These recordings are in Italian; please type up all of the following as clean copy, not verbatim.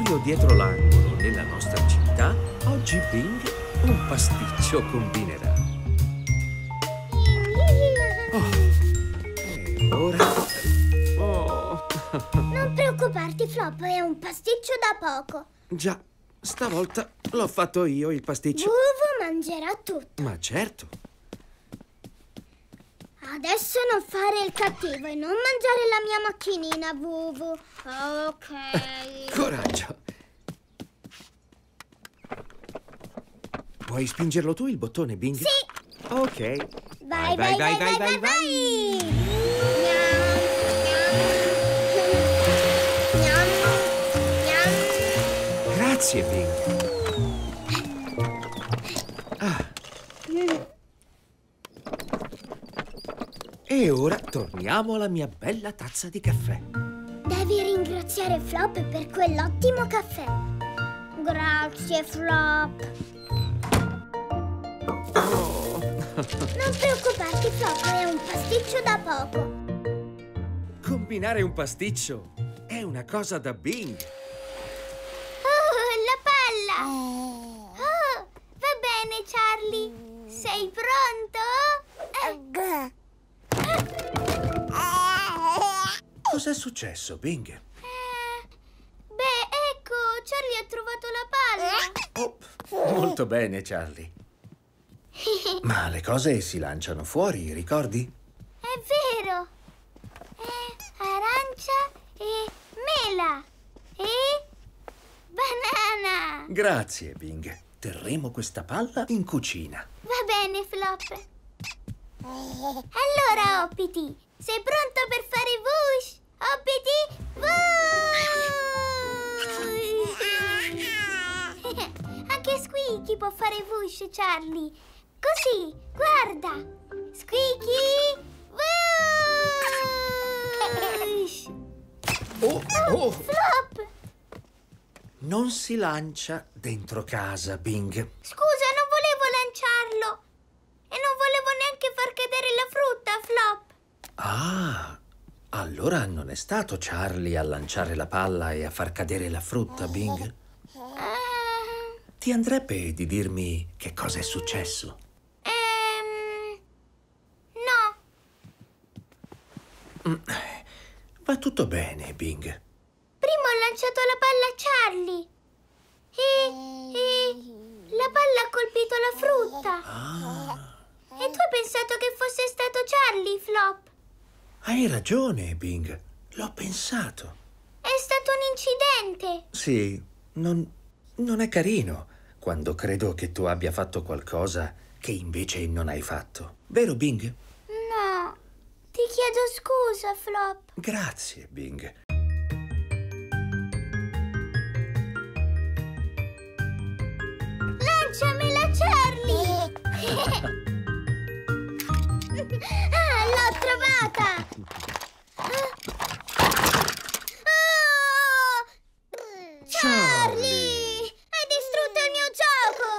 proprio dietro l'angolo, nella nostra città, oggi Bing un pasticcio combinerà. E ora... Non preoccuparti, Flop, è un pasticcio da poco. Già, stavolta l'ho fatto io il pasticcio. Vuvu mangerà tutto. Ma certo. Adesso non fare il cattivo e non mangiare la mia macchinina, Vuvu. Ok. Coraggio. Puoi spingerlo tu il bottone, Bing? Sì. Ok. Vai. Grazie, Bing. E ora torniamo alla mia bella tazza di caffè. Devi ringraziare Flop per quell'ottimo caffè. Grazie, Flop. Non preoccuparti, Flop, è un pasticcio da poco. Combinare un pasticcio è una cosa da Bing. Oh, la palla! Oh, va bene, Charlie. Sei pronto? Cos'è successo, Bing? Ecco, Charlie ha trovato la palla. Oh, molto bene, Charlie. Ma le cose si lanciano fuori, ricordi? È vero. Arancia e mela e banana. Grazie, Bing. Terremo questa palla in cucina. Va bene, Flop. Allora, Hoppity, sei pronto per fare whoosh? Hoppity, whoosh! Anche Squeaky può fare whoosh, Charlie. Così, guarda. Squeaky, whoosh! Oh! Flop! Non si lancia dentro casa, Bing. Scusa, non volevo lanciarlo. E non volevo neanche far cadere la frutta, Flop. Ah, allora non è stato Charlie a lanciare la palla e a far cadere la frutta, Bing? Ti andrebbe di dirmi che cosa è successo? No. Va tutto bene, Bing. Prima ho lanciato la palla a Charlie. E la palla ha colpito la frutta. E tu hai pensato che fosse stato Charlie, Flop? Hai ragione, Bing. L'ho pensato. È stato un incidente. Sì, non è carino quando credo che tu abbia fatto qualcosa che invece non hai fatto. Vero, Bing? No. Ti chiedo scusa, Flop. Grazie, Bing. Lanciamela, Charlie! L'ho trovata! Charlie! Hai distrutto il mio gioco!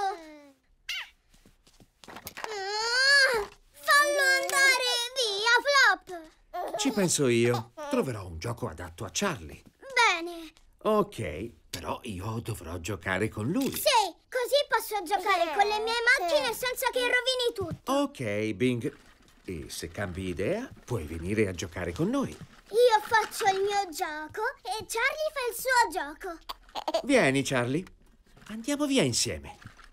Fallo andare via, Flop! Ci penso io. Troverò un gioco adatto a Charlie. Bene. Ok, però io dovrò giocare con lui. Sì, così posso giocare con le mie macchine senza che rovini tutto. Ok, Bing. E se cambi idea, puoi venire a giocare con noi. Io faccio il mio gioco e Charlie fa il suo gioco. Vieni, Charlie. Andiamo via insieme.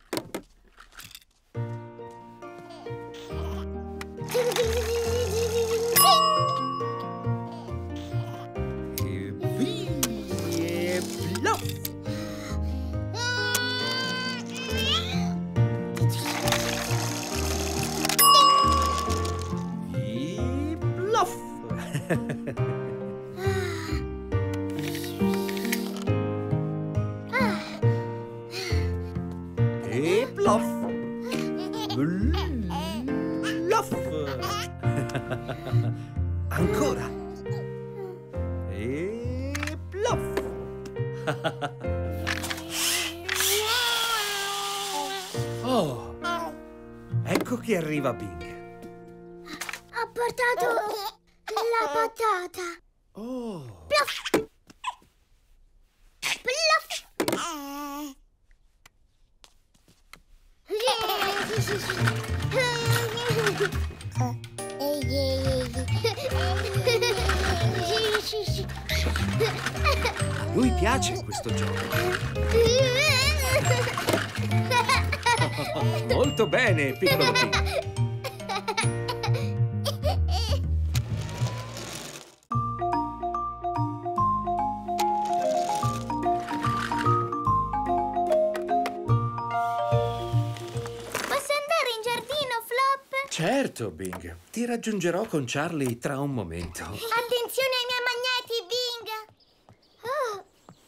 E bluff! E bluff! E bluff! Bluff! Ancora! E bluff! Oh! Ecco che arriva Bing. Ha portato la patata. Oh! Bluff! Bluff! A lui piace questo gioco. Molto bene, piccolo Bing. Certo, Bing. Ti raggiungerò con Charlie tra un momento. Attenzione ai miei magneti, Bing! Oh,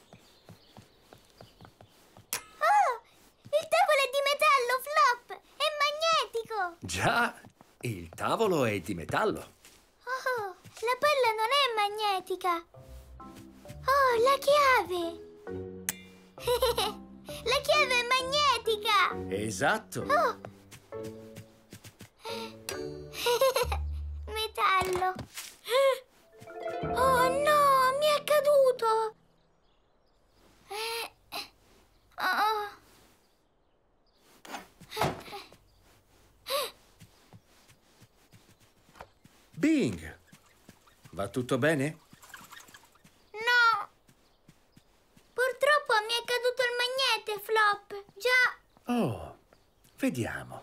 il tavolo è di metallo, Flop! È magnetico! Già, il tavolo è di metallo. Oh, la palla non è magnetica! Oh, la chiave! La chiave è magnetica! Esatto. Oh. Metallo. Oh no, mi è caduto. Oh. Bing, va tutto bene? No. Purtroppo mi è caduto il magnete, Flop. Già. Oh, vediamo.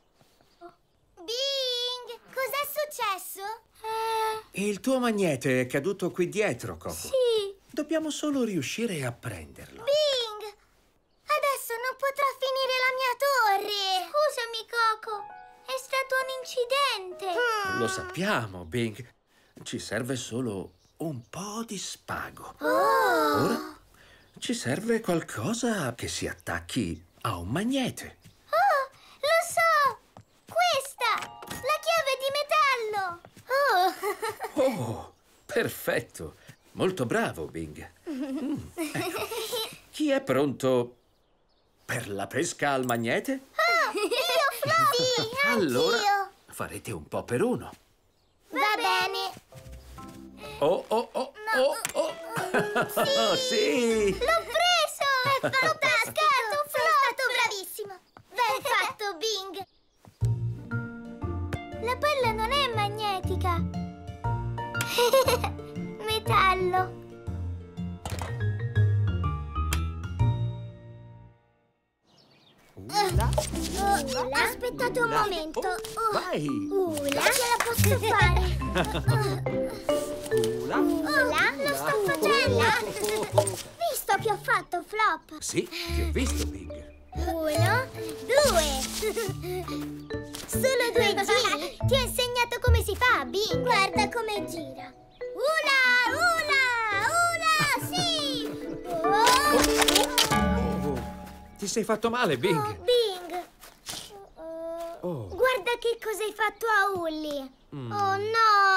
Bing, cos'è successo? Il tuo magnete è caduto qui dietro, Coco. Sì. Dobbiamo solo riuscire a prenderlo. Bing, adesso non potrò finire la mia torre. Scusami, Coco. È stato un incidente. Lo sappiamo, Bing. Ci serve solo un po' di spago. Oh. Ora ci serve qualcosa che si attacchi a un magnete. Oh, lo so! Questa! La chiave di metallo! Oh, perfetto. Molto bravo, Bing. Ecco. Chi è pronto per la pesca al magnete? Io, Flop! Sì, Allora anch'io! farete un po' per uno. Va bene! Oh, oh, oh, oh, oh. Sì! L'ho preso! È fantastico! Sei stato bravissimo! Ben fatto, Bing! La palla non è magnetica! Metallo! Aspettate un momento! Vai! Ula, ce la posso fare! Ula, lo sto facendo! Visto che ho fatto, Flop? Sì, ti ho visto, Bing. 1, 2. Solo 2 giri. Ti ho insegnato come si fa, Bing. Guarda come gira. Ula, sì. Oh, ti sei fatto male, Bing. Oh, Bing. Oh. Guarda che cosa hai fatto a Ully. Oh no.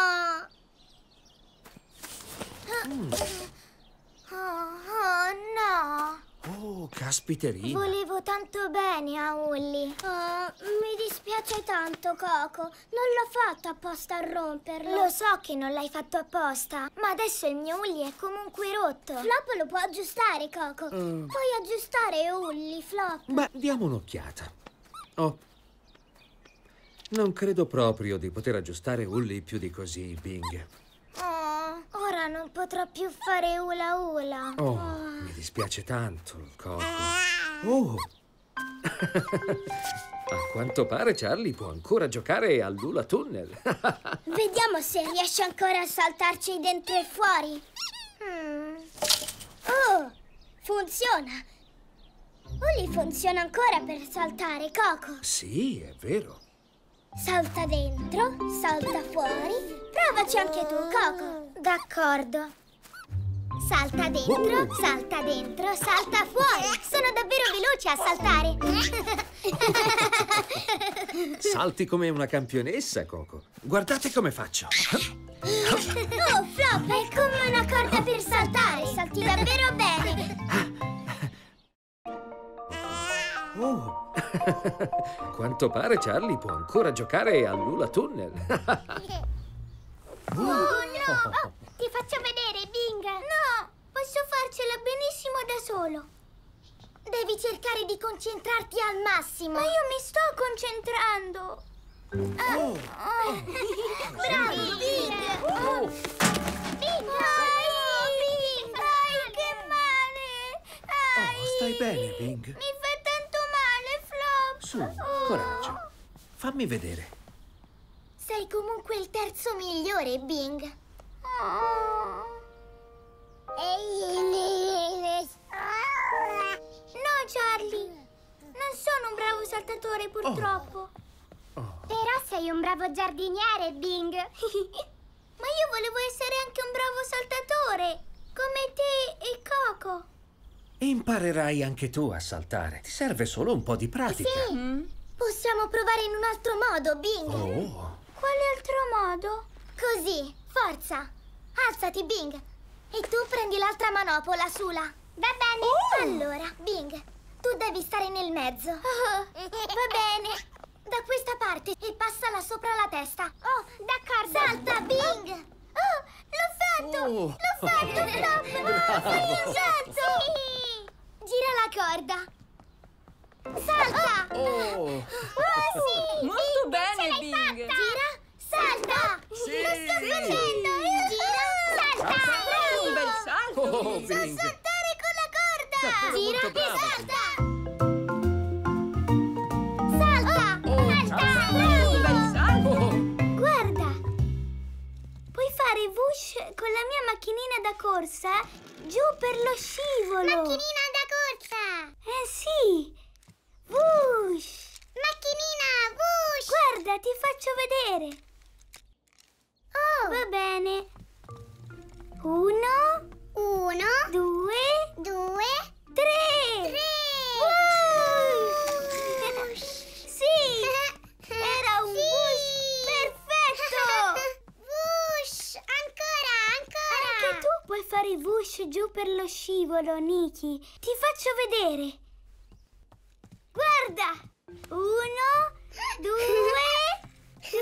Oh no. Oh, caspiterina. Volevo tanto bene a Ully. Mi dispiace tanto, Coco. Non l'ho fatto apposta a romperlo. Lo so che non l'hai fatto apposta, ma adesso il mio Ully è comunque rotto. Flop lo può aggiustare, Coco. Puoi aggiustare Ully, Flop. Beh, diamo un'occhiata. Oh. Non credo proprio di poter aggiustare Ully più di così, Bing. Ora non potrò più fare hula hula. Oh, mi dispiace tanto, Coco. Oh! A quanto pare Charlie può ancora giocare all'Hula Tunnel. Vediamo se riesce ancora a saltarci dentro e fuori. Oh, funziona. Ully funziona ancora per saltare, Coco. Sì, è vero. Salta dentro, salta fuori. Provaci anche tu, Coco. D'accordo. Salta dentro, salta dentro, salta fuori. Sono davvero veloce a saltare. Salti come una campionessa, Coco. Guardate come faccio. Oh, Flop, è come una corda per saltare. Salti davvero bene. Oh! A quanto pare Charlie può ancora giocare all'Hula Tunnel. Oh, no! Ti faccio vedere, Bing. No, posso farcela benissimo da solo. Devi cercare di concentrarti al massimo. Ma io mi sto concentrando. Bravi, Bing. Bing! Stai bene, Bing? Mi fa tanto male, Flop. Su, coraggio. Fammi vedere. Sei comunque il terzo migliore, Bing. No, Charlie. Non sono un bravo saltatore, purtroppo. Però sei un bravo giardiniere, Bing. Ma io volevo essere anche un bravo saltatore, come te e Coco. Imparerai anche tu a saltare. Ti serve solo un po' di pratica. Sì. Possiamo provare in un altro modo, Bing. Oh. Quale altro modo? Così, forza. Alzati, Bing. E tu prendi l'altra manopola, Sula. Va bene. Allora, Bing, tu devi stare nel mezzo. Va bene. Da questa parte e passala sopra la testa. Oh, d'accordo. Salta, Bing. Oh, l'ho fatto. L'ho fatto, Flop. Ho salto. Sì. Gira la corda. Salta. Sì. Molto Bing, bene, ce l'hai Bing. fatta. Gira, salta. Sì. Lo sto facendo. Gira, salta. Un bel salto, Oh, Bing. Bing. So saltare con la corda. Davvero Gira molto e brava. salta. Salta. Un bel salto. Guarda. Puoi fare whoosh con la mia macchinina da corsa giù per lo scivolo. Macchinina da corsa. Sì. Whoosh. Macchinina, whoosh. Guarda, ti faccio vedere. Va bene. 1, 2, 3. Whoosh. Sì. Era un whoosh perfetto. Whoosh. Ancora. Anche tu puoi fare whoosh giù per lo scivolo, Nikki. Ti faccio vedere. Guarda. 1, 2, 3.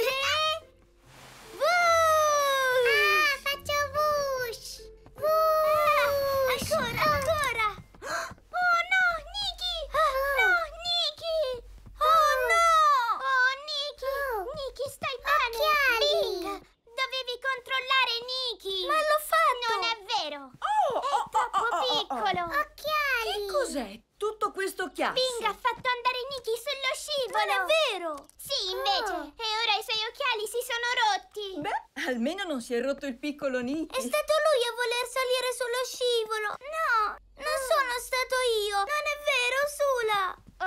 Whoosh! Faccio whoosh! Whoosh! Ancora! Oh no, Nikki! No, Nikki! Oh no! Oh, Nikki! Nikki, stai bene? Bing! Dovevi controllare Nikki! Ma l'ho fatto! Non è vero! È troppo piccolo! Occhiali! Che cos'è tutto questo chiasso? Bing ha fatto andare Nikki sullo scivolo! Non è vero! Sì, invece! E ora i suoi occhiali si sono rotti! Beh, almeno non si è rotto il piccolo Nicky. È stato lui a voler salire sullo scivolo! No! Non sono stato io! Non è vero, Sula!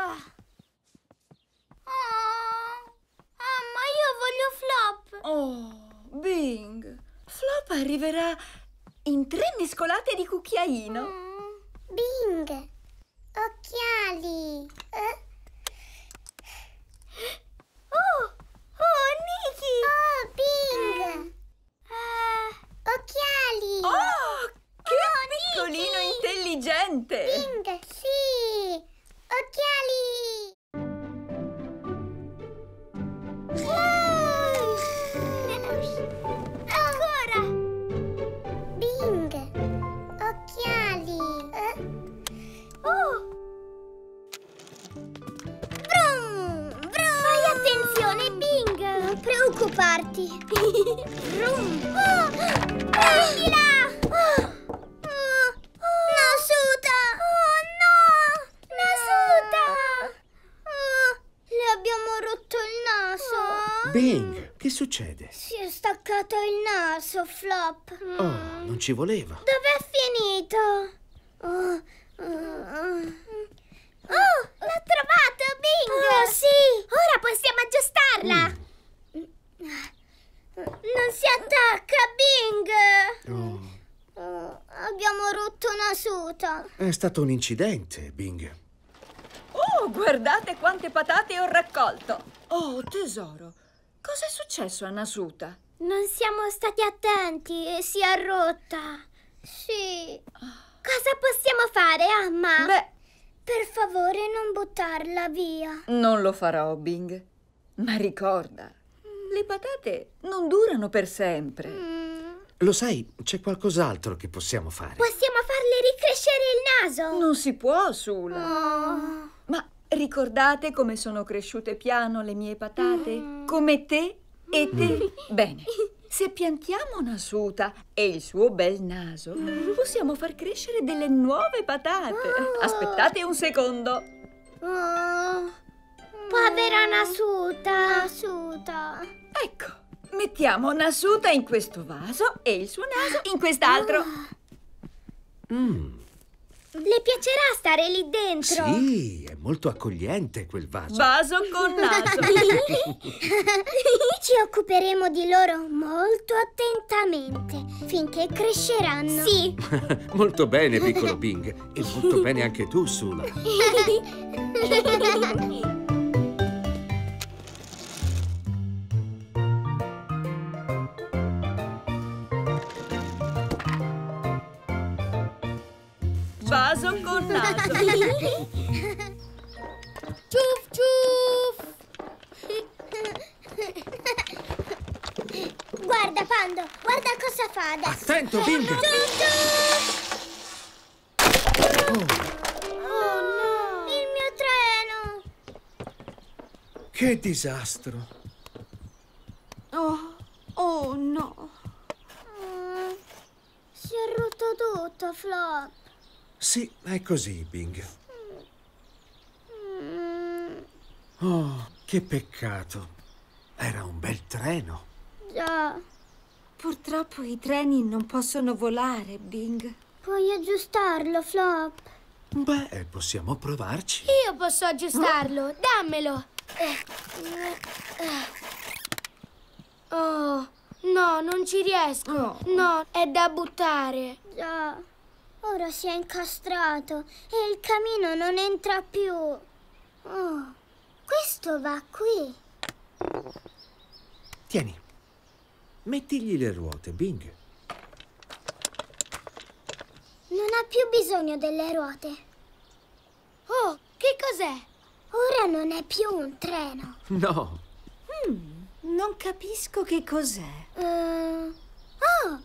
Ma io voglio Flop! Oh, Bing. Flop arriverà in 3 mescolate di cucchiaino. Bing! Occhiali! Oh, Nikki! Oh, Bing! Occhiali! Oh, che Oh, piccolino Nikki! intelligente. Bing! Sì! Occhiali! Ancora! Bing! Occhiali! Brum! Brum! Fai attenzione, Bing! Non preoccuparti! Brum! Prendila! Nasuta! Oh no! Nasuta! Le abbiamo rotto il naso! Bing, che succede? Si è staccato il naso, Flop! Oh, non ci voleva. Dov'è finito? L'ho trovato, Bing! Oh, sì! Ora possiamo aggiustarla! Non si attacca, Bing! Abbiamo rotto Nasuta! È stato un incidente, Bing. Oh, guardate quante patate ho raccolto. Oh, tesoro, cos'è successo a Nasuta? Non siamo stati attenti e si è rotta. Sì. Cosa possiamo fare, Amma? Beh, Per favore, non buttarla via. non lo farò, Bing. Ma ricorda, le patate non durano per sempre. Lo sai, c'è qualcos'altro che possiamo fare. Possiamo farle ricrescere il naso? Non si può, Sula. Oh. Ma ricordate come sono cresciute piano le mie patate? Come te? E te? Bene. Se piantiamo Nasuta e il suo bel naso, possiamo far crescere delle nuove patate. Aspettate un secondo. Povera Nasuta. Ecco, mettiamo Nasuta in questo vaso e il suo naso in quest'altro. Le piacerà stare lì dentro? Sì, è molto accogliente quel vaso. Vaso con naso. Ci occuperemo di loro molto attentamente finché cresceranno. Sì. Molto bene, piccolo Bing. E molto bene anche tu, Sula. Vaso con naso. Ciuff ciuff. Guarda, Pando, guarda cosa fa adesso. Attento, Bing! Ciuff ciuff. Oh no! Il mio treno! Che disastro! Oh no! Si è rotto tutto, Flop. Sì, è così, Bing. Oh, che peccato. Era un bel treno. Già. Purtroppo i treni non possono volare, Bing. Puoi aggiustarlo, Flop? Beh, possiamo provarci. Io posso aggiustarlo, dammelo. Oh, no, non ci riesco. No, è da buttare. Già, ora si è incastrato e il camino non entra più. Oh, questo va qui. Tieni. Mettigli le ruote, Bing. Non ha più bisogno delle ruote. Oh, che cos'è? Ora non è più un treno. No. Non capisco che cos'è. Oh!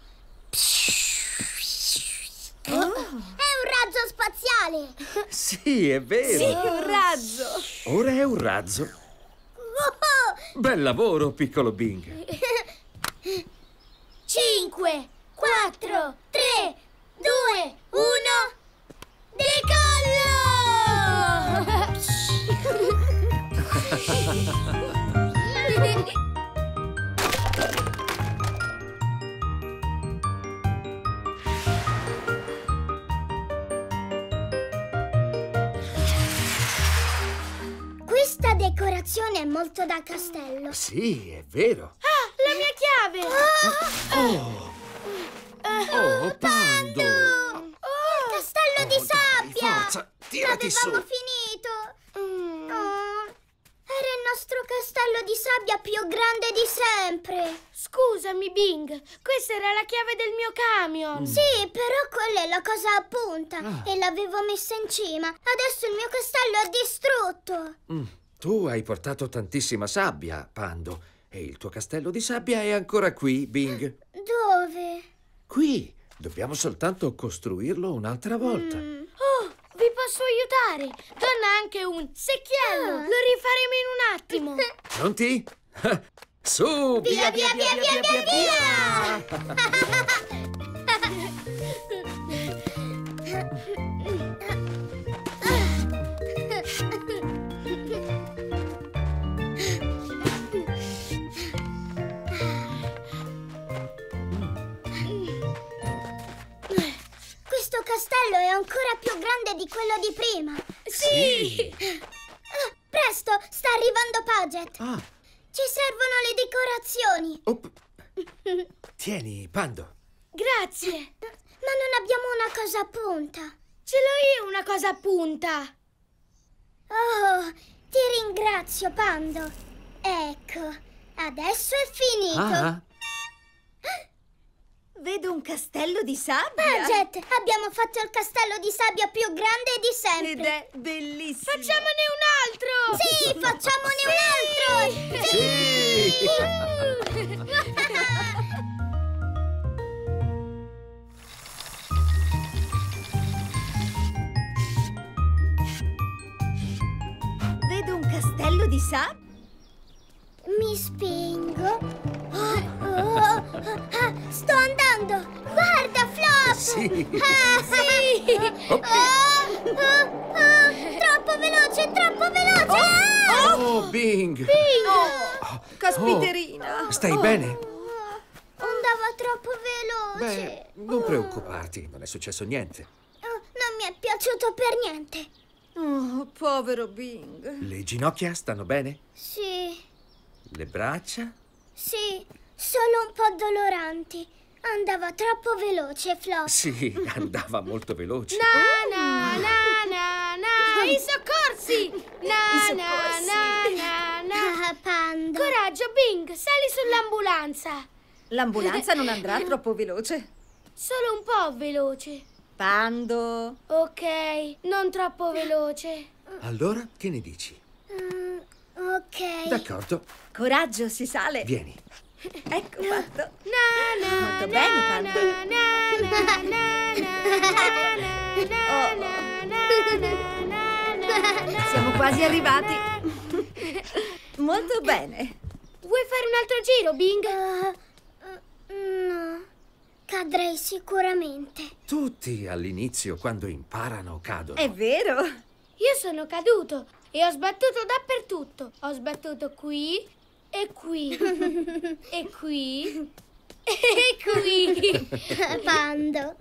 È un razzo spaziale! Sì, è vero. Sì, un razzo! Ora è un razzo. Oh! Bel lavoro, piccolo Bing. 5, 4, 3, 2, 1... Decollo! Questa decorazione è molto da castello. Sì, è vero. Ah, la mia chiave! Oh, Pando! Il castello di sabbia! Dai, forza, tirati su. L'avevamo finito! Oh, era il nostro castello di sabbia più grande di sempre! Scusami, Bing, questa era la chiave del mio camion! Sì, però quella è la cosa a punta e l'avevo messa in cima. Adesso il mio castello è distrutto! Tu hai portato tantissima sabbia, Pando. E il tuo castello di sabbia è ancora qui, Bing. Dove? Qui. Dobbiamo soltanto costruirlo un'altra volta. Oh, vi posso aiutare! Donna anche un secchiello! Lo rifaremo in un attimo! Pronti? Su! Via, via, via, via, via, via! Questo castello è ancora più grande di quello di prima. Sì! Presto, sta arrivando Paget. Ah, Ci servono le decorazioni. tieni, Pando. Grazie. Ma non abbiamo una cosa a punta. Ce l'ho io una cosa a punta. Oh, ti ringrazio, Pando. Ecco, adesso è finito. Ah, Vedo un castello di sabbia. Paget, abbiamo fatto il castello di sabbia più grande di sempre. Ed è bellissimo. Facciamone un altro! Sì, facciamone un altro! sì! Vedo un castello di sabbia. Mi spingo Sto andando! Guarda, Flop! Sì. Sì! Troppo veloce, troppo veloce! Oh, Bing! Caspiterina! Stai bene? Andava troppo veloce. Beh, non preoccuparti, non è successo niente. Non mi è piaciuto per niente. Oh, povero Bing. Le ginocchia stanno bene? Sì, Le braccia? sì, solo un po' doloranti. Andava troppo veloce, Flop. Sì, andava molto veloce. Na na na na na, i soccorsi! Na na na na na. Ah, Panda. Coraggio, Bing, sali sull'ambulanza. L'ambulanza non andrà troppo veloce. Solo un po' veloce. Pando. Ok, non troppo veloce. Allora, che ne dici? Ok. D'accordo, Coraggio, si sale. vieni. Ecco fatto. Na na Molto bene, Pando. na na na na. Siamo quasi arrivati. Molto bene. Vuoi fare un altro giro, Bing? No, cadrei sicuramente. Tutti all'inizio, quando imparano, cadono. È vero. Io sono caduto e ho sbattuto dappertutto. Ho sbattuto qui e qui e qui e qui. Pando.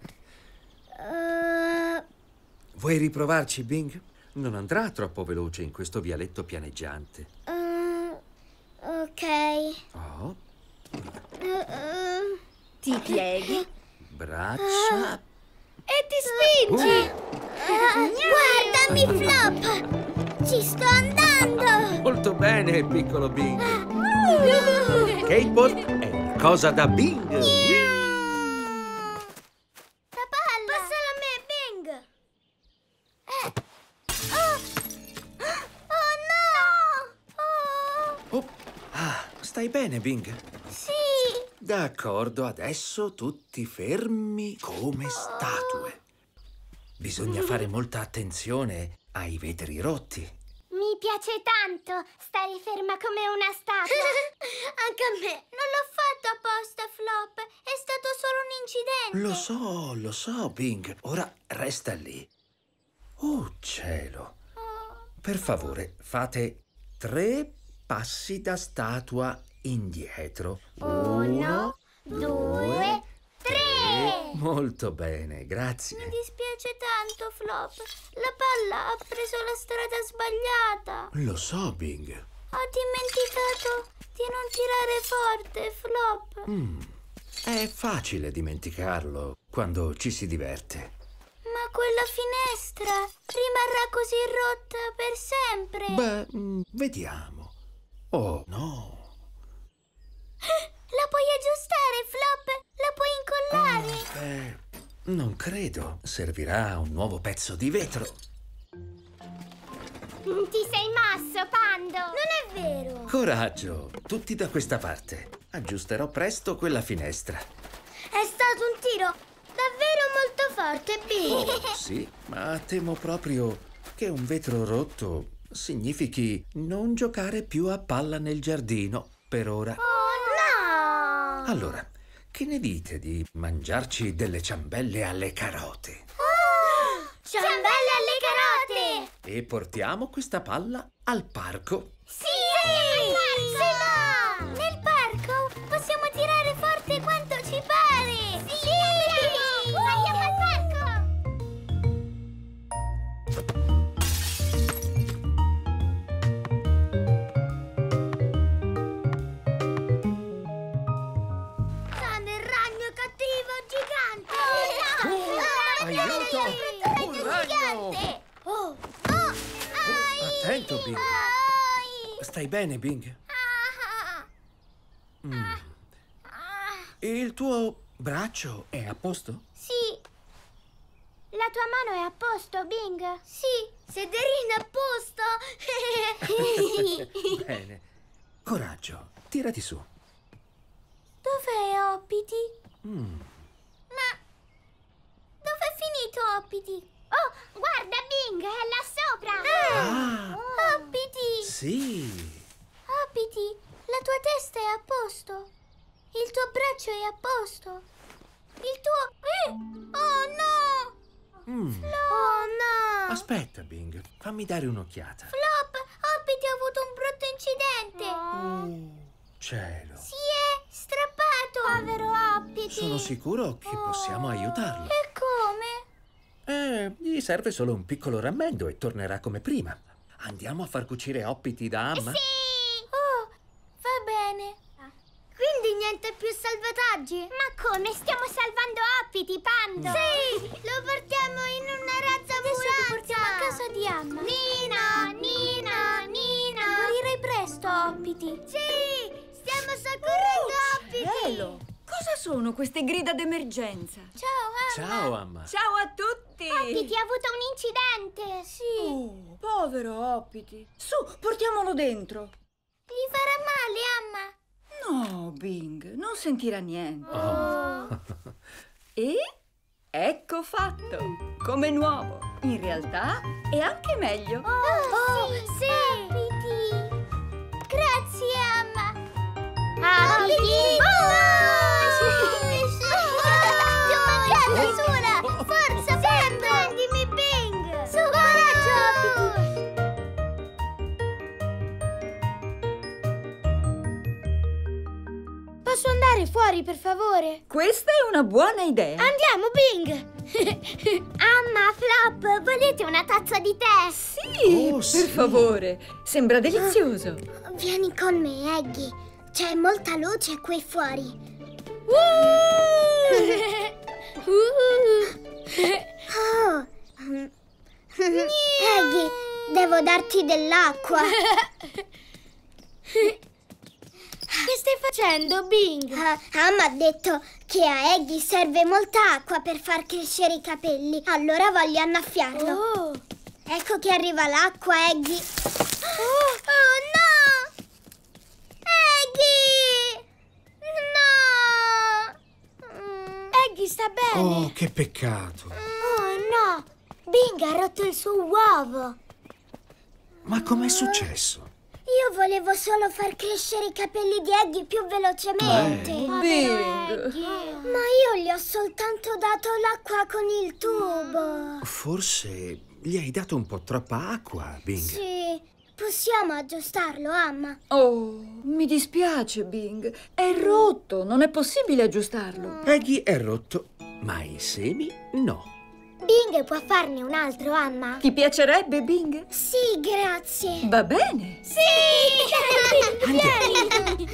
Vuoi riprovarci, Bing? Non andrà troppo veloce in questo vialetto pianeggiante. Ok. Oh, Ti pieghi. braccia. E ti spingi! Guardami, Flop! Ci sto andando! Molto bene, piccolo Bing. Skateboard è una cosa da Bing. La palla! Passala a me, Bing! Oh no! Oh, stai bene, Bing? Sì! D'accordo, adesso tutti fermi come statue. Bisogna fare molta attenzione ai vetri rotti. Mi piace tanto stare ferma come una statua. Anche a me. Non l'ho fatto apposta, Flop. È stato solo un incidente. Lo so, Bing. Ora resta lì. Oh, cielo. Per favore, fate 3 passi da statua indietro. 1, 2, 3. Molto bene, Mi grazie. dispiace tanto, Flop. La palla ha preso la strada sbagliata. Lo so, Bing. Ho dimenticato di non tirare forte, Flop. È facile dimenticarlo quando ci si diverte. Ma quella finestra rimarrà così rotta per sempre. Beh, vediamo. Oh, no. La puoi aggiustare, Flop? La puoi incollare? Non credo. Servirà un nuovo pezzo di vetro. Ti sei mosso, Pando. Non è vero. Coraggio, tutti da questa parte. Aggiusterò presto quella finestra. È stato un tiro davvero molto forte, Bing. Oh, sì, ma temo proprio che un vetro rotto significhi non giocare più a palla nel giardino per ora. Oh, no! Allora, che ne dite di mangiarci delle ciambelle alle carote? Ciambelle alle carote! E portiamo questa palla al parco. Sì! Sì! Nel parco possiamo tirare forte quanto ci pare! Sì! Andiamo al parco! Sono il ragno cattivo gigante! Aiuto! Un ragno! Gigante! Oh! Attento, Bing. Ai! Stai bene, Bing? Il tuo braccio è a posto? Sì. La tua mano è a posto, Bing? Sì. Sederina a posto. Bene. Coraggio, tirati su. Dov'è Hoppity? Ma dov'è finito Hoppity? Oh, guarda, Bing, è là sopra. Hoppity! Sì. Hoppity, la tua testa è a posto? Il tuo braccio è a posto. Il tuo... Oh no! Oh no! Aspetta, Bing, fammi dare un'occhiata. Flop, Hoppity ha avuto un brutto incidente. Cielo. Si è strappato. Povero Hoppity. Sono sicuro che possiamo aiutarlo. E come? Gli serve solo un piccolo rammendo e tornerà come prima. Andiamo a far cucire Hoppity da Amma? Sì! Oh, va bene. Quindi niente più salvataggi? Ma come? Stiamo salvando Hoppity, Pando! Sì! Lo portiamo in una razza ambulante! Adesso lo portiamo a casa di Amma! Nina! Morirai presto, Hoppity! Sì! Stiamo soccorrendo Hoppity! Cielo! Cosa sono queste grida d'emergenza? Ciao, Amma! Ciao, Amma. Ciao a tutti! Hoppity ha avuto un incidente! Sì! Oh, povero Hoppity. Su, portiamolo dentro. Gli farà male, Amma! No, Bing, non sentirà niente. Oh. E ecco fatto, come nuovo. In realtà è anche meglio. Sì! Hoppity! Grazie, Amma! Hoppity! Sola! Forza, prendimi, Bing! Su, coraggio, Hoppity! Posso andare fuori, per favore? Questa è una buona idea. Andiamo, Bing! Amma, Flop, volete una tazza di tè? Sì, Oh, sì. per favore. Sembra delizioso. Vieni con me, Eggy. C'è molta luce qui fuori. Oh. Eggy, devo darti dell'acqua. Che stai facendo, Bing? Amma ha detto che a Eggy serve molta acqua per far crescere i capelli. Allora voglio annaffiarlo. Oh. Ecco che arriva l'acqua, Eggy. Oh no! Eggy! No! Eggy sta bene. Oh, che peccato. Oh no! Bing ha rotto il suo uovo. Ma com'è successo? Io volevo solo far crescere i capelli di Eggy più velocemente. Bing. Ma io gli ho soltanto dato l'acqua con il tubo. Forse gli hai dato un po' troppa acqua, Bing. Sì, possiamo aggiustarlo, Amma. Oh, mi dispiace, Bing. È rotto, non è possibile aggiustarlo. Eggy è rotto, ma i semi no. Bing può farne un altro, Amma? Ti piacerebbe, Bing? Sì, grazie. Va bene. Sì! Vieni!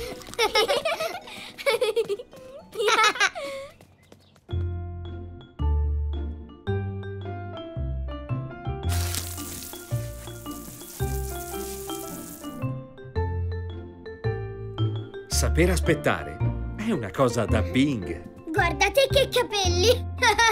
Saper aspettare è una cosa da Bing. Guardate che capelli!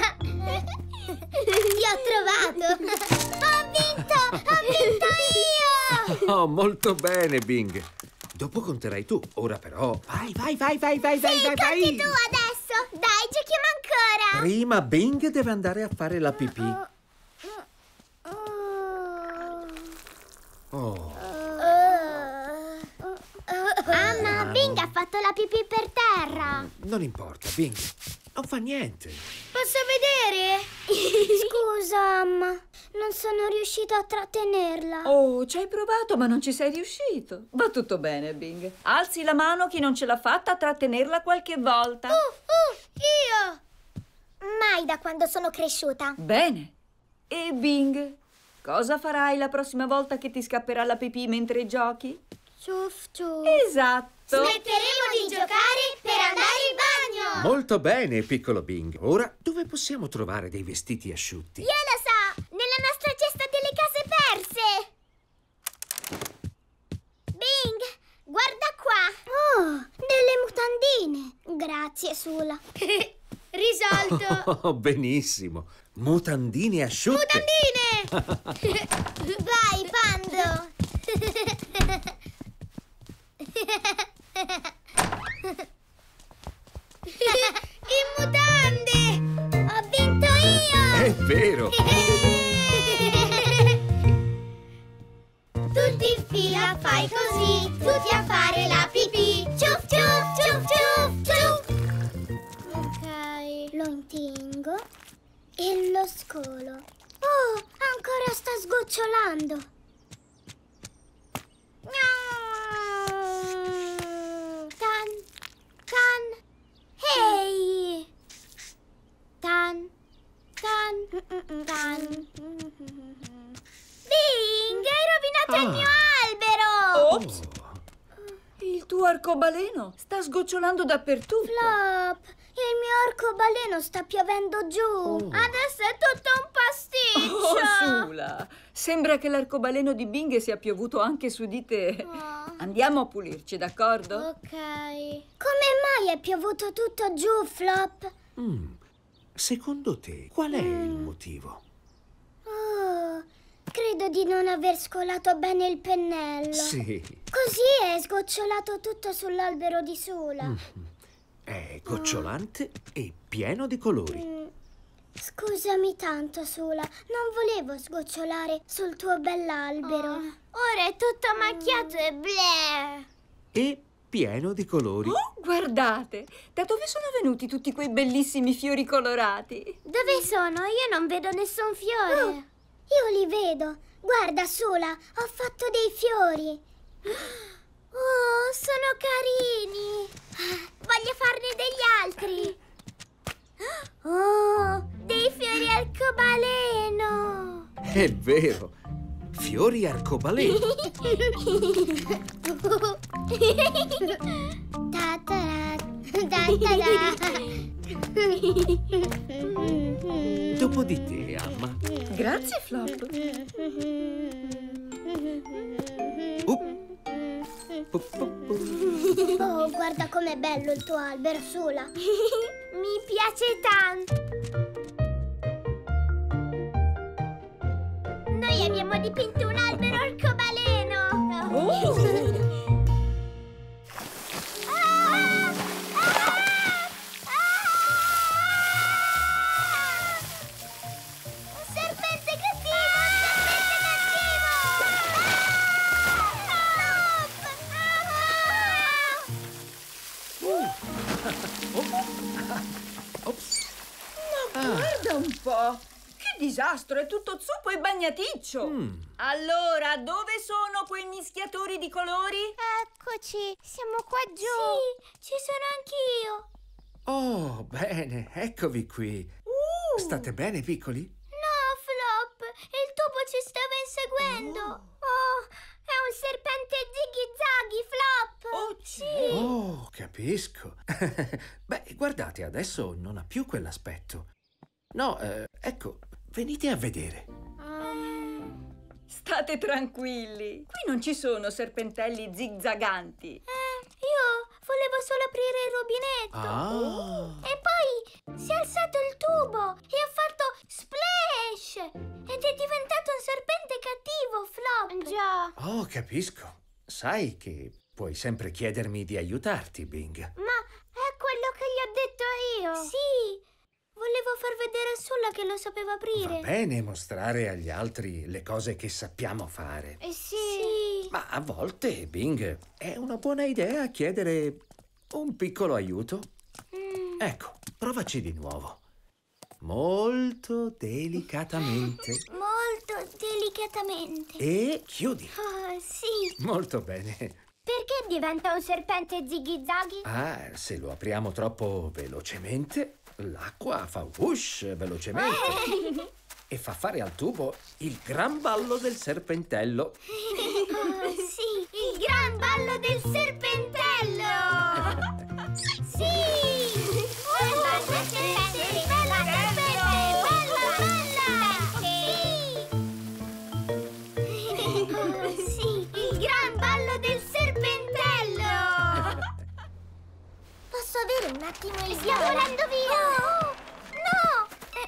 Ti ho trovato! Ho vinto io! Oh, molto bene, Bing. Dopo conterai tu. Ora però, vai. Conti tu adesso! Dai, giochiamo ancora! Prima Bing deve andare a fare la pipì. Oh, Amma, Bing ha fatto la pipì per terra! non importa, Bing. Non fa niente. Posso vedere? Scusa, Amma, non sono riuscito a trattenerla. Oh, ci hai provato, ma non ci sei riuscito. Va tutto bene, Bing. Alzi la mano chi non ce l'ha fatta a trattenerla qualche volta. Io! Mai da quando sono cresciuta. Bene. E Bing, cosa farai la prossima volta che ti scapperà la pipì mentre giochi? Ciuff, ciuff. Esatto. Smetteremo di giocare per andare in bagno! Molto bene, piccolo Bing. Ora, dove possiamo trovare dei vestiti asciutti? Io lo so! Nella nostra cesta delle case perse! Bing, guarda qua! Oh, delle mutandine! Grazie, Sula. Risolto! Oh, benissimo. Mutandine asciutte. Mutandine! Vai, Pando! In mutande! Ho vinto io! È vero. Tutti in fila, fai così, tutti a fare la pipì. Ciuff, ciuff, ciuff, ciuff, ciuff. lo scolo. Oh, ancora sta sgocciolando. Tan, tan, ehi! Tan, tan, tan. Bing, hai rovinato il mio albero! Ops! Il tuo arcobaleno sta sgocciolando dappertutto. Flop, il mio arcobaleno sta piovendo giù. Adesso è tutto un pasticcio. Oh, Sula! Sembra che l'arcobaleno di Bing sia piovuto anche su di te. Andiamo a pulirci, d'accordo? Ok. Come mai è piovuto tutto giù, Flop? Secondo te, qual è il motivo? Oh, credo di non aver scolato bene il pennello. Sì, Così è sgocciolato tutto sull'albero di Sula. è gocciolante e pieno di colori. Scusami tanto, Sula. Non volevo sgocciolare sul tuo bell'albero. Ora è tutto macchiato e bleh. E pieno di colori. Oh, guardate! Da dove sono venuti tutti quei bellissimi fiori colorati? Dove sono? Io non vedo nessun fiore. Io li vedo. Guarda, Sula, ho fatto dei fiori. Oh, sono carini. Voglio farne degli altri. Oh, dei fiori arcobaleno. È vero, fiori arcobaleno. Ta-ta-ra, ta-ta-ra. Dopo di te, Amma. Grazie, Flop. Oh, guarda com'è bello il tuo albero, Sula. Mi piace tanto. Noi abbiamo dipinto un albero arcobaleno. Un serpente cattivo! Guarda un po'! Che disastro! È tutto zuppo e bagnaticcio! Allora, dove sono quei mischiatori di colori? Eccoci, siamo qua giù. Sì, ci sono anch'io. Oh, bene, eccovi qui. State bene, piccoli? No, Flop, il topo ci stava inseguendo. Oh, è un serpente zighi-zaghi, Flop. Oh, sì. Oh, capisco. Beh, guardate, adesso non ha più quell'aspetto. No, ecco, venite a vedere. State tranquilli! Qui non ci sono serpentelli zigzaganti. Io volevo solo aprire il rubinetto. Ah, E poi si è alzato il tubo e ha fatto splash. Ed è diventato un serpente cattivo, Flop. Già. oh, capisco. Sai che puoi sempre chiedermi di aiutarti, Bing. Ma è quello che gli ho detto io. Sì. Volevo far vedere a Sula che lo sapeva aprire. Va bene mostrare agli altri le cose che sappiamo fare. Sì. Ma a volte, Bing, è una buona idea chiedere un piccolo aiuto. Ecco, provaci di nuovo. Molto delicatamente. Molto delicatamente. E chiudi. Oh, sì. Molto bene. Perché diventa un serpente zighi-zaghi? Ah, se lo apriamo troppo velocemente, l'acqua fa whoosh velocemente. E fa fare al tubo il gran ballo del serpentello. Oh, sì, il gran ballo del serpentello! Sì! Balla, serpente, balla, serpente, balla, balla! Sì! Sì, il gran ballo del serpentello! Posso avere un attimo il Stiamo volando via! No!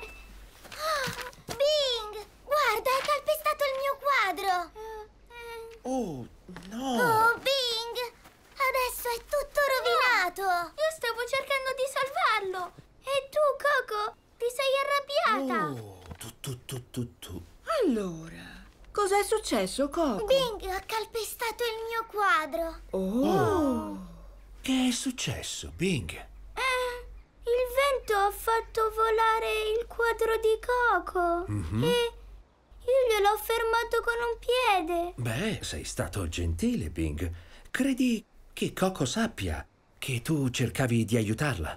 Bing! Guarda, hai calpestato il mio quadro! Oh, no! Oh, Bing! Adesso è tutto rovinato! Io stavo cercando di salvarlo! E tu, Coco, ti sei arrabbiata! Oh, tu. Allora, cos'è successo, Coco? Bing ha calpestato il mio quadro! Oh! Che è successo, Bing? Il vento ha fatto volare il quadro di Coco e io gliel'ho fermato con un piede. Beh, sei stato gentile, Bing. Credi che Coco sappia che tu cercavi di aiutarla?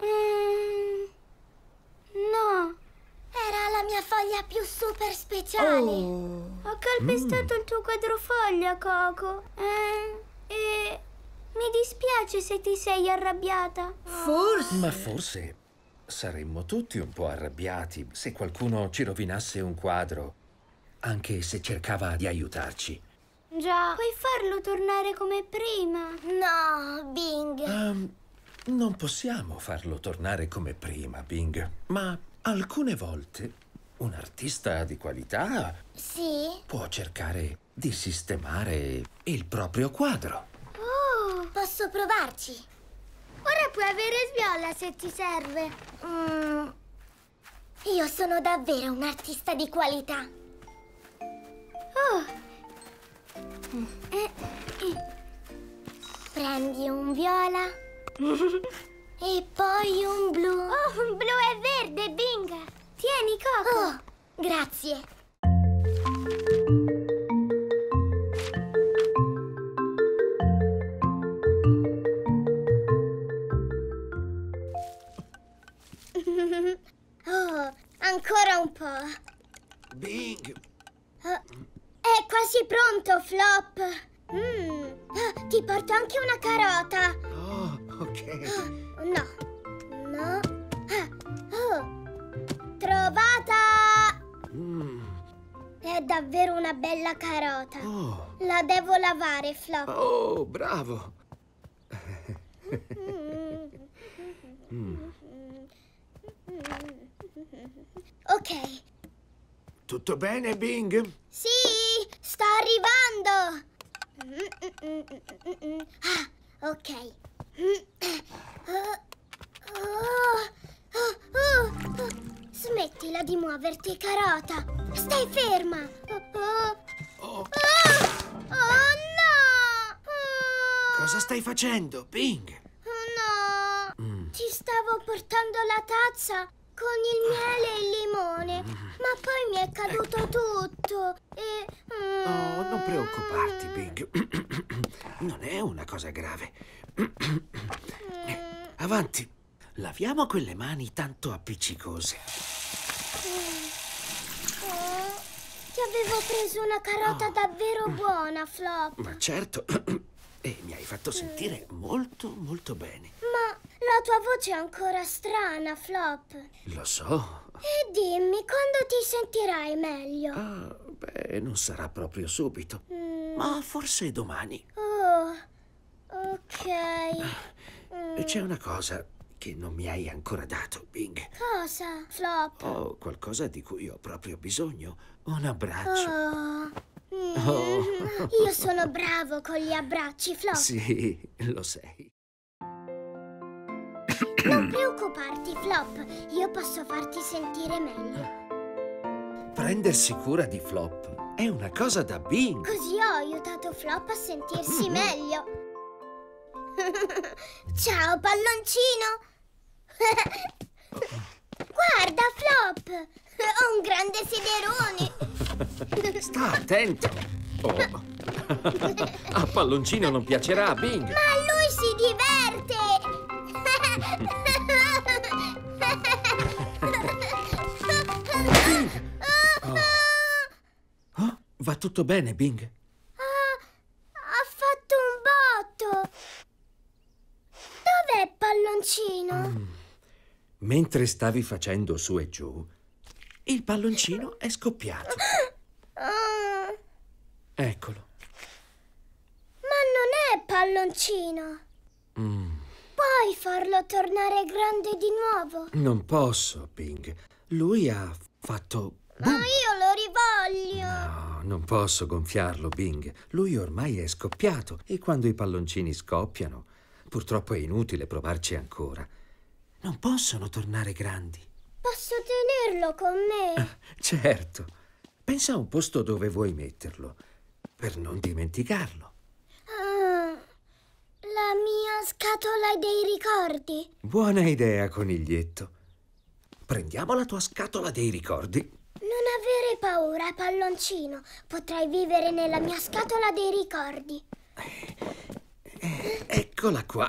No. Era la mia foglia più super speciale. Ho calpestato il tuo quadrofoglia, Coco. E mi dispiace se ti sei arrabbiata. Ma forse saremmo tutti un po' arrabbiati se qualcuno ci rovinasse un quadro, anche se cercava di aiutarci. Già. Puoi farlo tornare come prima. No, Bing. Non possiamo farlo tornare come prima, Bing, ma alcune volte un artista di qualità Sì? può cercare di sistemare il proprio quadro. Oh, Posso provarci? ora puoi avere Sviola se ti serve. Io sono davvero un artista di qualità. Oh, Prendi un viola e poi un blu. un blu e verde, Bing. Tieni, Coco. Oh, grazie. Oh, ancora un po'. Bing! È quasi pronto, Flop. Ti porto anche una carota. Oh, ok. No. Trovata! È davvero una bella carota. Oh, La devo lavare, Flop. oh, bravo. Ok. Tutto bene, Bing? Sì, sto arrivando. Ok. Smettila di muoverti, carota. Stai ferma. Oh, Oh no! cosa stai facendo, Bing? No! Ti stavo portando la tazza con il miele e il limone, ma poi mi è caduto tutto e... Oh, non preoccuparti, Bing. Non è una cosa grave. Avanti, laviamo quelle mani tanto appiccicose. Ti avevo preso una carota davvero buona, Flop. Ma certo, e mi hai fatto sentire molto, molto bene. Ma la tua voce è ancora strana, Flop. Lo so. E dimmi, quando ti sentirai meglio? Ah, beh, non sarà proprio subito, ma forse domani. Oh, ok. C'è una cosa che non mi hai ancora dato, Bing. Cosa, Flop? Ho qualcosa di cui ho proprio bisogno. Un abbraccio. Io sono bravo con gli abbracci, Flop. Sì, lo sei. Non preoccuparti, Flop. Io posso farti sentire meglio. Prendersi cura di Flop è una cosa da Bing. Così ho aiutato Flop a sentirsi meglio. Ciao, palloncino. Guarda, Flop. Ho un grande sederone. Sta attento. Oh. A palloncino non piacerà a Bing. Ma lui si diverte. Oh, va tutto bene, Bing? Ha fatto un botto. Dov'è palloncino? Mentre stavi facendo su e giù, il palloncino è scoppiato. Eccolo. Ma non è palloncino. Puoi farlo tornare grande di nuovo? Non posso, Bing. Lui ha fatto... Ma io lo rivoglio. No, non posso gonfiarlo, Bing. Lui ormai è scoppiato e quando i palloncini scoppiano, purtroppo è inutile provarci ancora. Non possono tornare grandi. Posso tenerlo con me? Certo. Pensa a un posto dove vuoi metterlo, per non dimenticarlo. La mia scatola dei ricordi. Buona idea, coniglietto. Prendiamo la tua scatola dei ricordi. Non avere paura, palloncino. Potrai vivere nella mia scatola dei ricordi. Eccola qua.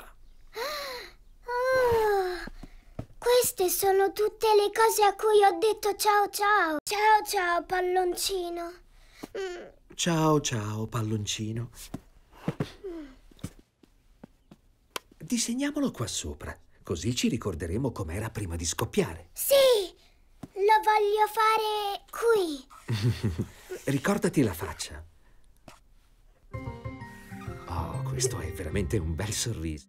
Oh, queste sono tutte le cose a cui ho detto ciao ciao. Ciao ciao, palloncino. Ciao, ciao, palloncino. Disegniamolo qua sopra, così ci ricorderemo com'era prima di scoppiare. Sì, lo voglio fare qui. Ricordati la faccia. Oh, questo è veramente un bel sorriso.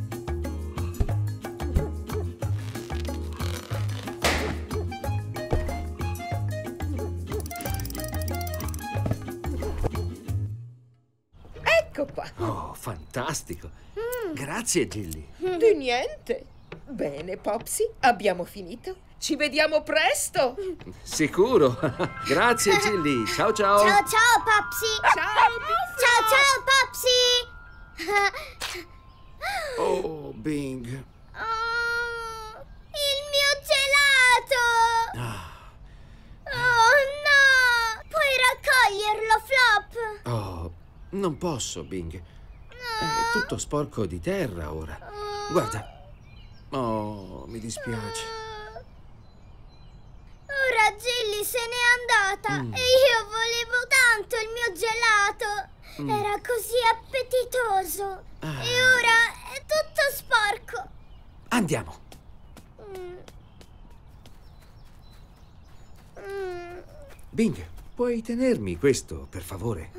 Ecco qua. Oh, fantastico. Grazie, Gilly. Di niente. Bene, Popsy, abbiamo finito. Ci vediamo presto. Sicuro. Grazie, Gilly. Ciao, ciao. Ciao ciao, Popsy. Ciao. Ciao ciao, Popsy. Oh, Bing. Oh, il mio gelato. Ah, Oh no! Puoi raccoglierlo, Flop? oh, non posso, Bing. È tutto sporco di terra ora. Guarda. Oh, mi dispiace. Ora Gilly se n'è andata e io volevo tanto il mio gelato. Era così appetitoso. E ora è tutto sporco. Andiamo. Bing, puoi tenermi questo, per favore?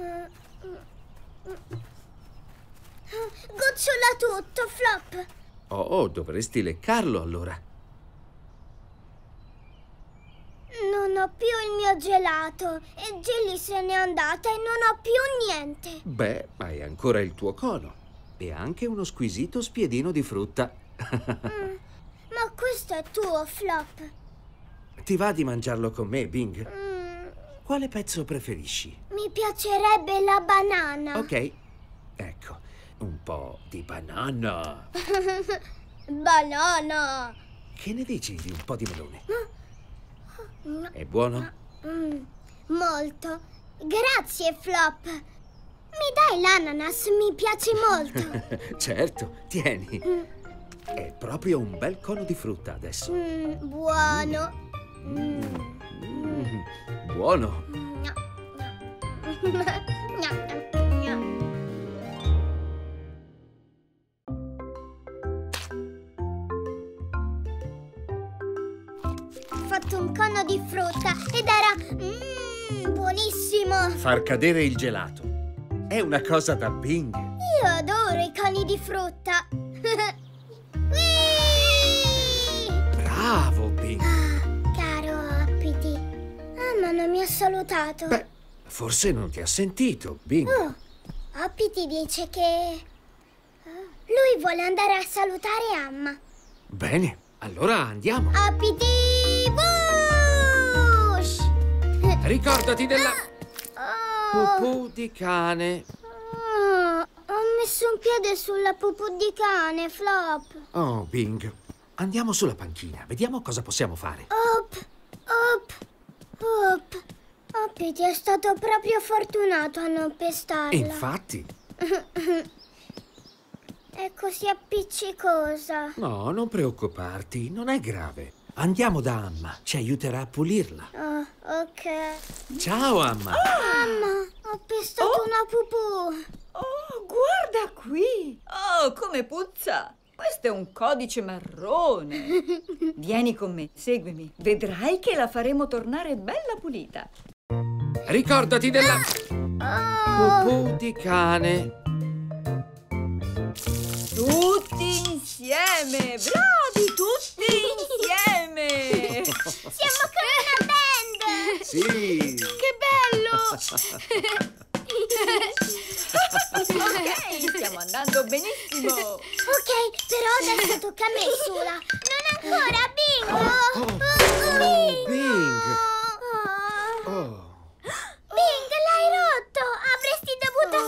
Gocciola tutto, Flop. Oh, dovresti leccarlo allora. Non ho più il mio gelato e Gilly se n'è andata e non ho più niente. Beh, hai ancora il tuo cono e anche uno squisito spiedino di frutta. Ma questo è tuo, Flop. Ti va di mangiarlo con me, Bing? Quale pezzo preferisci? Mi piacerebbe la banana. Ok, ecco, un po' di banana. Banana. Che ne dici di un po' di melone? È buono? Molto. Grazie, Flop. Mi dai l'ananas? Mi piace molto. Certo, tieni. È proprio un bel cono di frutta adesso. Buono. Buono. Ho fatto un cono di frutta ed era buonissimo. Far cadere il gelato è una cosa da Bing. Io adoro i coni di frutta. Bravo, Bing. Caro Appity, Mamma non mi ha salutato. Beh, forse non ti ha sentito, Bing. Oh, Appity dice che lui vuole andare a salutare Amma. Bene, allora andiamo. Appity Bush! Ricordati della Oh, pupù di cane. ho messo un piede sulla pupù di cane, Flop. Oh, Bing, andiamo sulla panchina. Vediamo cosa possiamo fare. Op, op, op. Appity è stato proprio fortunato a non pestarla. Infatti. È così appiccicosa. No, non preoccuparti, non è grave. Andiamo da Amma, ci aiuterà a pulirla. Oh, ok. Ciao, Amma. Mamma, ho pestato una pupù. Oh, guarda qui! Oh, come puzza! Questo è un codice marrone. Vieni con me, seguimi. Vedrai che la faremo tornare bella pulita. Ricordati della Oh, pupù di cane. Tutti insieme! Bravi, tutti insieme! siamo come una band. Sì. Che bello! Ok, stiamo andando benissimo. Ok, però adesso tocca a me, Sula. Non ancora, Bingo. Oh, Bing. Oh. Oh. Bing, l'hai rotto. Avresti dovuto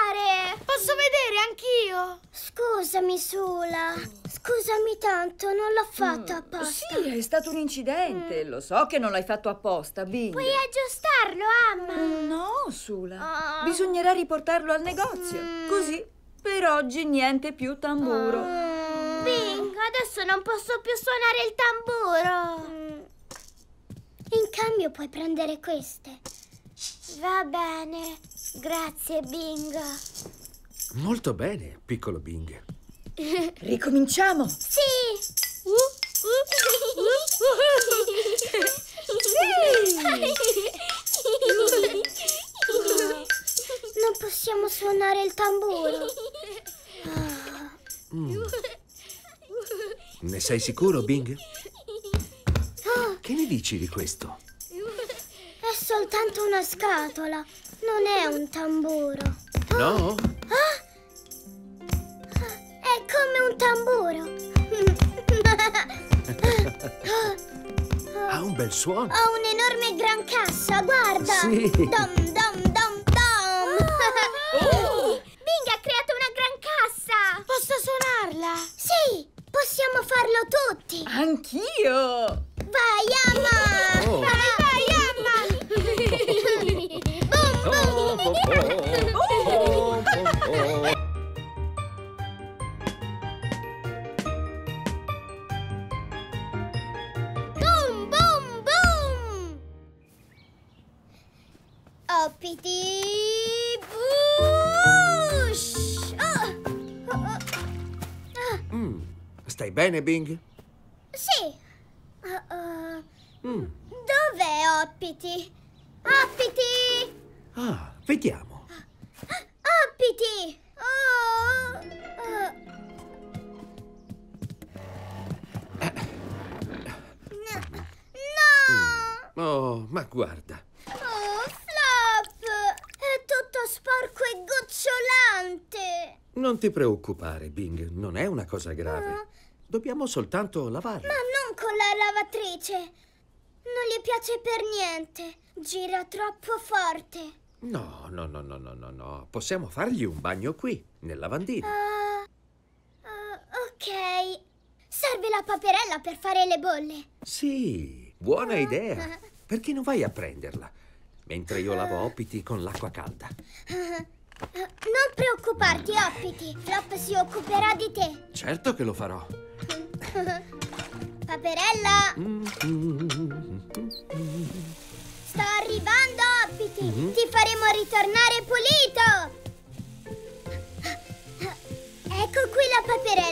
aspettare. Posso vedere anch'io? Scusami, Sula. Scusami tanto, non l'ho fatto apposta. Sì, è stato un incidente. Lo so che non l'hai fatto apposta, Bing. Puoi aggiustarlo, Amma? No, Sula. Bisognerà riportarlo al negozio. Così, per oggi, niente più tamburo. Bing, adesso non posso più suonare il tamburo. In cambio puoi prendere queste. Va bene. Grazie, Bing. Molto bene, piccolo Bing. Ricominciamo. Sì. Non possiamo suonare il tamburo. Ne sei sicuro, Bing? Che ne dici di questo? È soltanto una scatola, non è un tamburo. No? È come un tamburo. Ha un bel suono. Ho un'enorme gran cassa, guarda. Sì. Dom, dom, dom, dom. Bing ha creato una gran cassa. Posso suonarla? Sì, possiamo farlo tutti. Anch'io. Vai, Amma. Oh. Vai, Amma. Boom, boom, boom. Hoppity bush. Stai bene, Bing? Sì. Dov'è Hoppity? Hoppity! Ah, vediamo. Hoppity! No! Oh, ma guarda. Oh, Flop! È tutto sporco e gocciolante! Non ti preoccupare, Bing. Non è una cosa grave. Dobbiamo soltanto lavarla. Ma non con la lavatrice! Non gli piace per niente. Gira troppo forte. No. Possiamo fargli un bagno qui, nel lavandino. Ok. Serve la paperella per fare le bolle. Sì, buona idea. Perché non vai a prenderla? Mentre io lavo Hoppity con l'acqua calda. Non preoccuparti, Hoppity. Flop si occuperà di te. Certo che lo farò. Paperella! Sto arrivando, Hoppity! Ti faremo ritornare pulito! Ecco qui la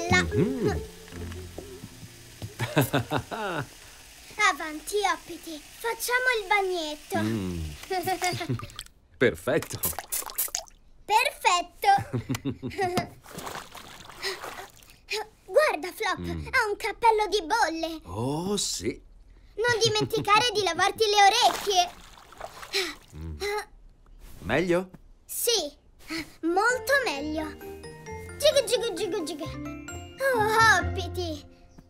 paperella! Avanti, Hoppity! Facciamo il bagnetto! Perfetto. Perfetto! Guarda, Flop! Ha un cappello di bolle! Oh, sì. Non dimenticare di lavarti le orecchie! Meglio? Sì, molto meglio. Giga, giga, giga, giga. Oh, Hoppity.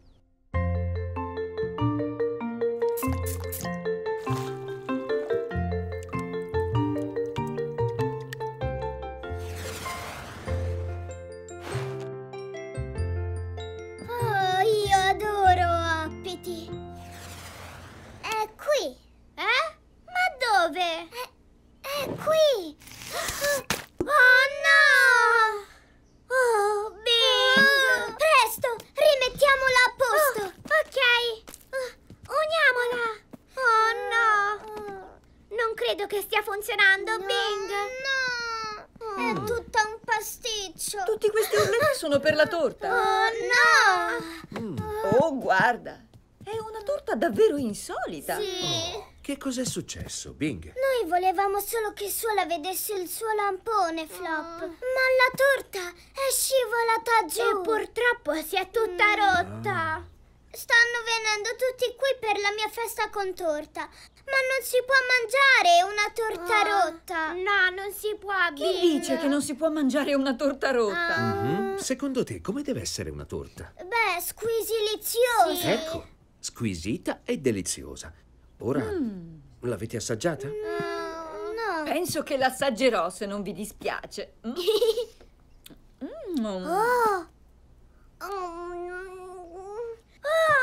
Oh, io adoro Hoppity. È qui. Ma dove? È qui. Oh no! Oh, Bing! Presto, rimettiamola a posto. Ok. Uniamola. Oh no! Non credo che stia funzionando, Bing. No! È tutto un pasticcio. Tutti questi urletti sono per la torta. Oh no! Oh, guarda. È una torta davvero insolita. Sì. Che cos'è successo, Bing? Noi volevamo solo che Suola vedesse il suo lampone, Flop. Ma la torta è scivolata giù. E purtroppo si è tutta rotta. Stanno venendo tutti qui per la mia festa con torta. Ma non si può mangiare una torta rotta. No, non si può, Chi dice che non si può mangiare una torta rotta? Secondo te, come deve essere una torta? Beh, squisiliziosa. Ecco, squisita e deliziosa. Ora, l'avete assaggiata? No. Penso che l'assaggerò se non vi dispiace. Oh.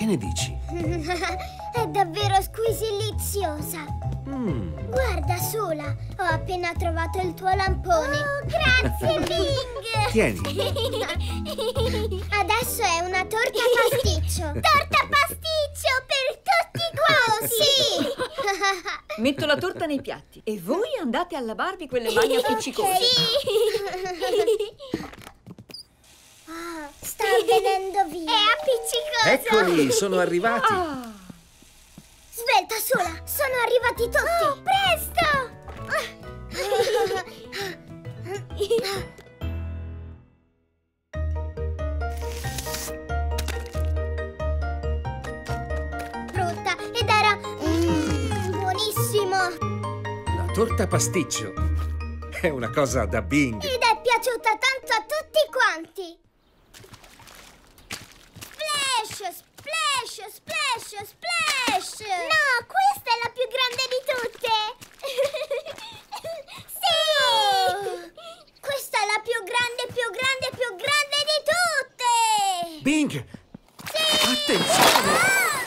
Che ne dici? È davvero squisiliziosa. Guarda, Sola, ho appena trovato il tuo lampone. Oh, grazie, Bing! Tieni. Adesso è una torta pasticcio. Torta pasticcio per tutti quanti! Sì! Metto la torta nei piatti e voi andate a lavarvi quelle mani appiccicose. Sì! Sta venendo via. È appiccicoso. Eccoli, sono arrivati. Svelta, Sola, sono arrivati tutti. Oh, presto! Frutta ed era buonissimo. La torta pasticcio è una cosa da Bing. Ed è piaciuta tanto a tutti quanti. Splash, splash, splash, splash! No, questa è la più grande di tutte! Sì! Questa è la più grande di tutte! Bing! Sì! Attenzione!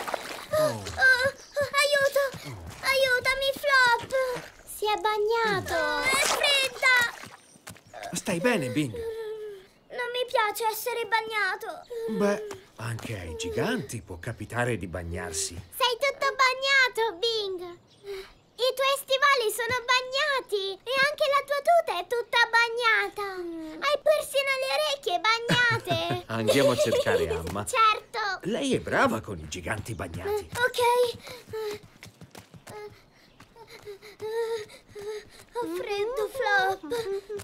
Aiuto! Aiutami, Flop! Si è bagnato! È fredda! Stai bene, Bing? Non mi piace essere bagnato! Beh, anche ai giganti può capitare di bagnarsi. Sei tutto bagnato, Bing! I tuoi stivali sono bagnati e anche la tua tuta è tutta bagnata! Hai persino le orecchie bagnate! Andiamo a cercare Amma. Certo! Lei è brava con i giganti bagnati. Ok! Ho freddo, Flop!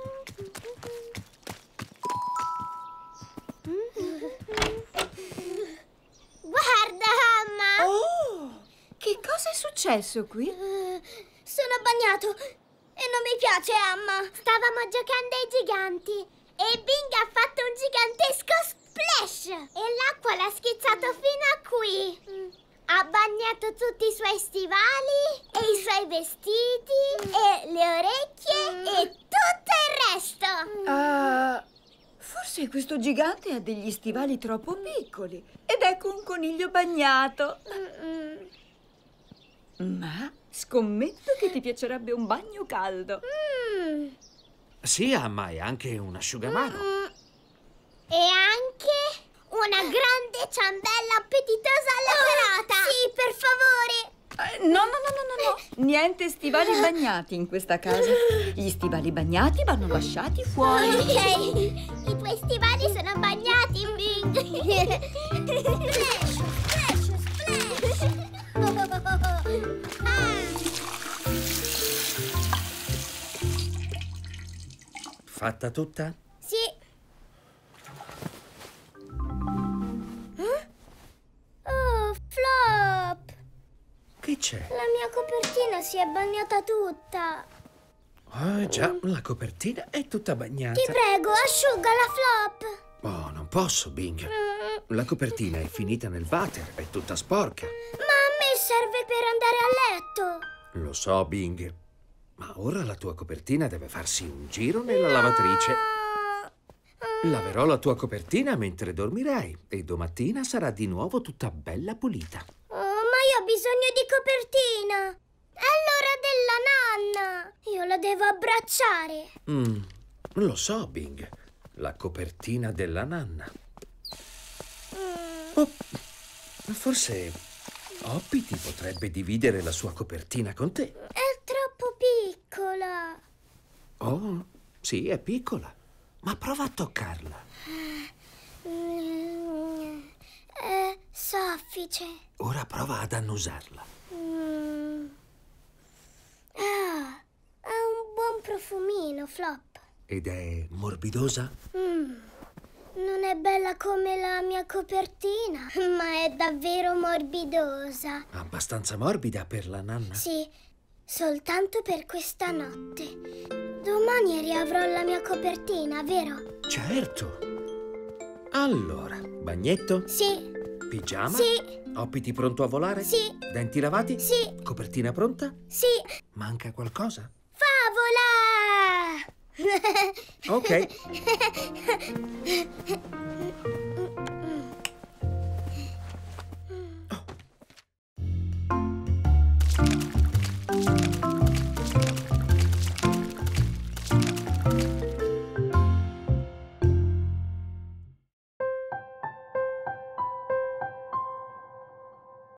Guarda, Amma! Oh! Che cosa è successo qui? Sono bagnato e non mi piace, Amma. Stavamo giocando ai giganti e Bing ha fatto un gigantesco splash e l'acqua l'ha schizzato fino a qui. Ha bagnato tutti i suoi stivali e i suoi vestiti e le orecchie e tutto il resto. Forse questo gigante ha degli stivali troppo piccoli ed ecco un coniglio bagnato. Ma scommetto che ti piacerebbe un bagno caldo. Sì, Amma, e anche un asciugamano. E anche una grande ciambella appetitosa alla carota. Sì, per favore. No. Niente stivali bagnati in questa casa. Gli stivali bagnati vanno lasciati fuori. Ok, i tuoi stivali sono bagnati, Bing. Splash, splash, splash. Fatta tutta? Sì. Oh, Flop! Che c'è? La mia copertina si è bagnata tutta. Ah, già, la copertina è tutta bagnata. Ti prego, asciugala, Flop. Oh, non posso, Bing. La copertina è finita nel water, è tutta sporca. Ma a me serve per andare a letto. Lo so, Bing. Ma ora la tua copertina deve farsi un giro nella lavatrice. Laverò la tua copertina mentre dormirai e domattina sarà di nuovo tutta bella pulita. Oh, ma io ho bisogno di copertina. È l'ora della nonna. Io la devo abbracciare. Lo so, Bing. La copertina della nanna. Oh, forse Hoppy ti potrebbe dividere la sua copertina con te. È troppo piccola. Oh, sì, è piccola. Ma prova a toccarla. È soffice. Ora prova ad annusarla. Ha un buon profumino, Flop. Ed è morbidosa? Non è bella come la mia copertina, ma è davvero morbidosa. Abbastanza morbida per la nanna? Sì, soltanto per questa notte. Domani riavrò la mia copertina, vero? Certo. Allora, bagnetto? Sì. Pigiama? Sì. Hoppity pronto a volare? Sì. Denti lavati? Sì. Copertina pronta? Sì. Manca qualcosa? Favola! Ok. Charlie.